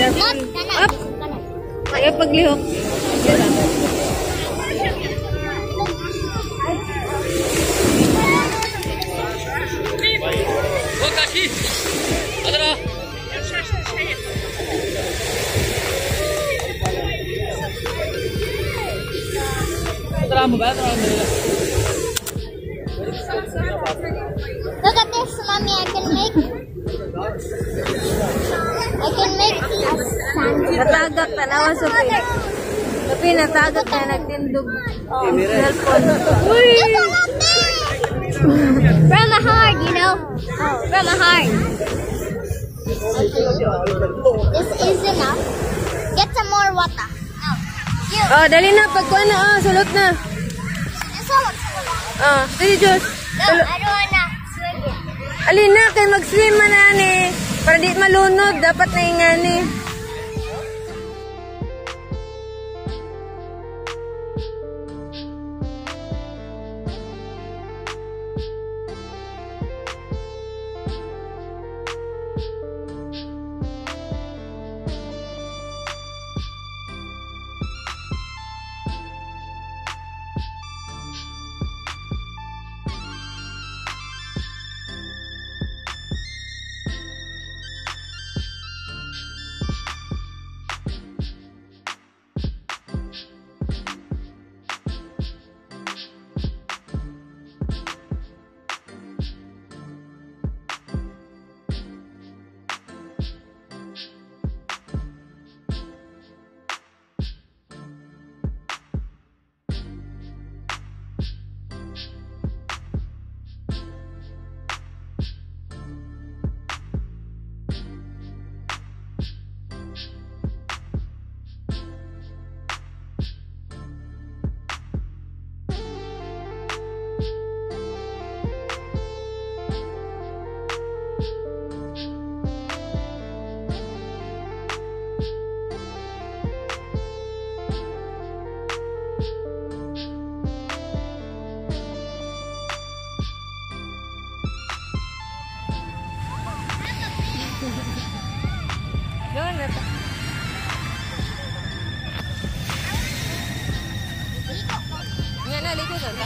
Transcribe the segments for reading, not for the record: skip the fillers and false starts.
Up! Ayaw paglihok. Look at this, mommy. I can make tea. Natagak ka nawa, Sophie. Sophie, natagak ka. Nagtindog. Cellphone. Uy! From my heart, you know. From my heart. This is enough. Get some more water. No. You. Oh, dali na. Pagkuhan na. Oh, sulot na. This one. Oh, dali, Diyos. No, I don't wanna swim it. Alina, kay mag-swim man ani. Para di malunod. Dapat na ingani. Doon na ta. Yan na, liko na ta.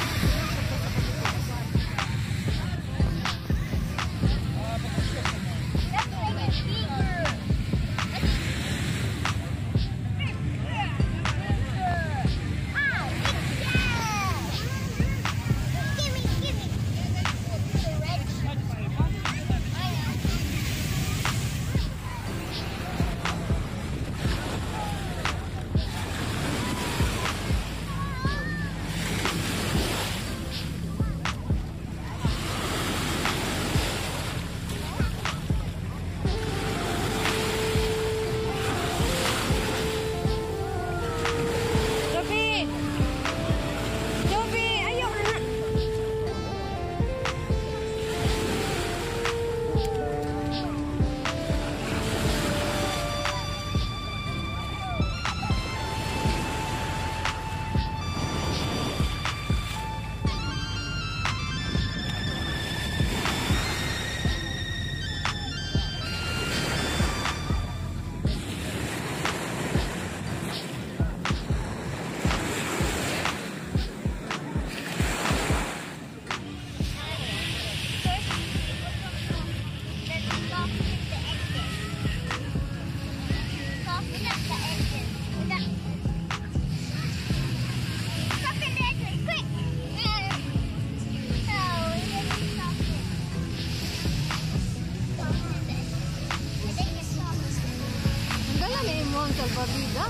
Salvavidas.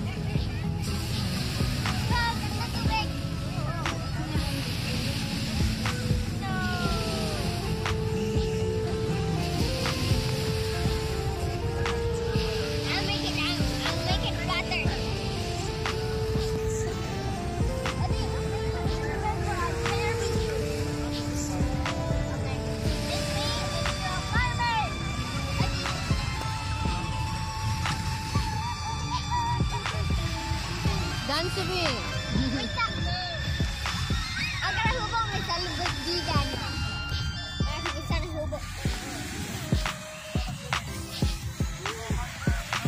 Dance me. Ang karahubong may salubot digan. Kasi isa na hubog.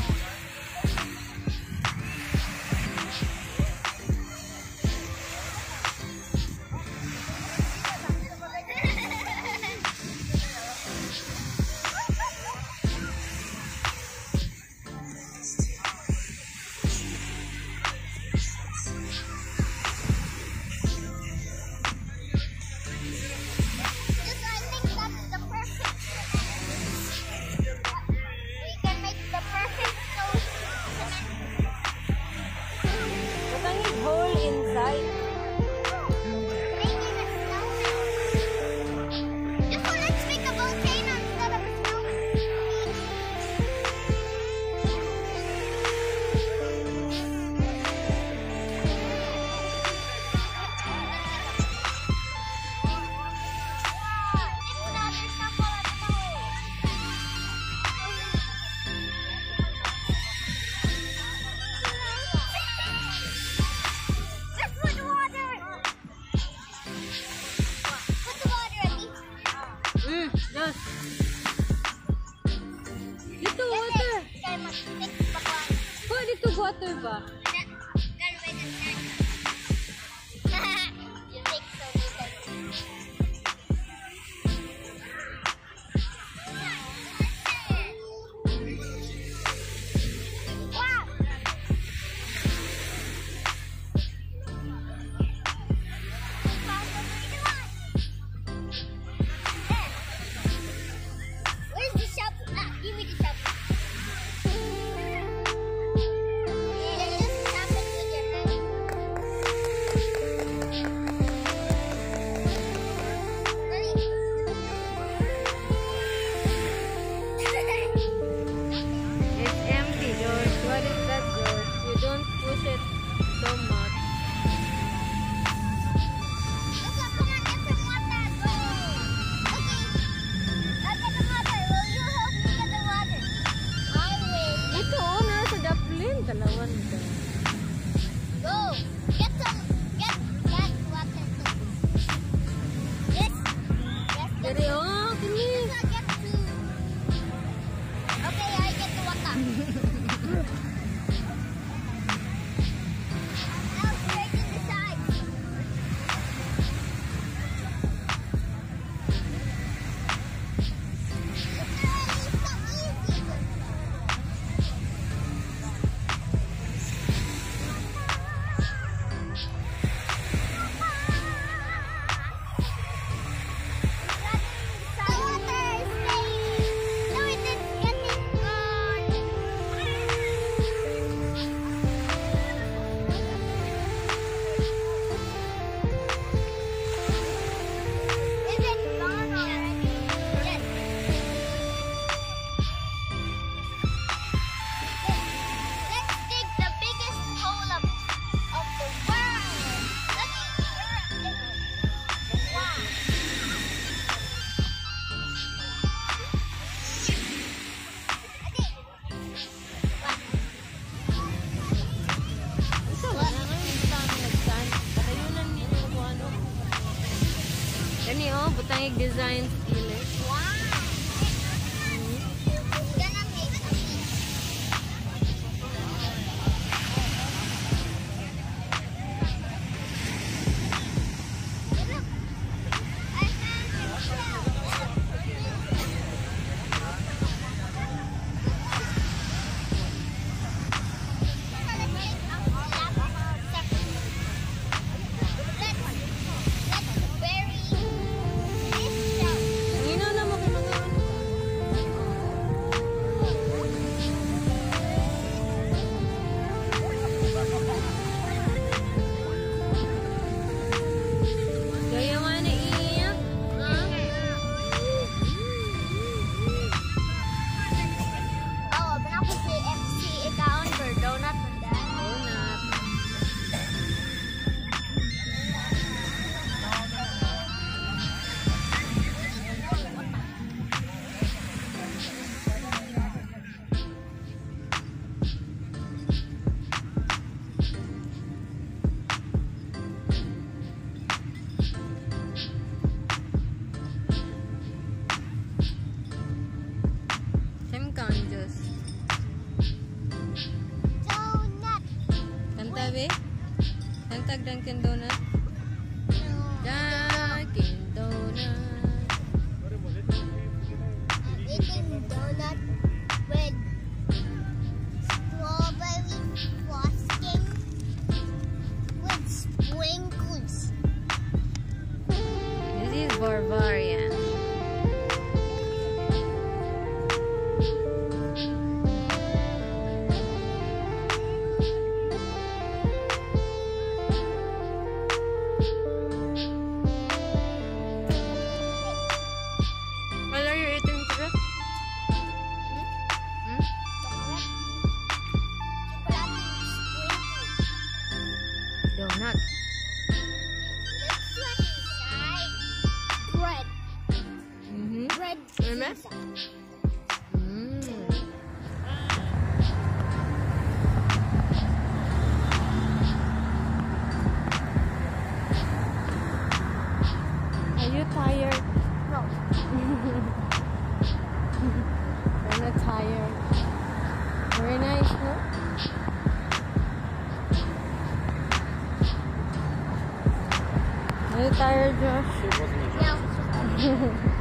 Oh, dito water ba? You think so little. Wow! Where's the shovel? Ah, give me the shovel. Yeah, just tap it with your hand. It's empty, George. What is that, George? You don't push it so much. Come on, get some water. Go. Okay. I'll get the water. Will you help me get the water? I will. Ito, oh, nasa daplin. Kalawan ka. Go. Get that water. Yes. Yes. Dari, oh, kini. I'll get two. Okay, I get the water. Now straight in the side. Ito na, ngayon butang nag-stand. Patayunan niyo kung ano. Kani, oh, butang i-design skill eh. Gonna make something. Look, I found a shell. Let's bury this shell. Nginaw na mo kung mga ano. Gaya man na iiyak. Oh, open up the FC account for donut and that. Donut. Same kanjos. Donut. Kanta be? Kantag Dunkin Donut. Dunkin Donut. I'm eating donut with strawberry frosting with sprinkles. This is Bavarian. What are you eating, Tira? Hmm? Are you tired, Josh? No.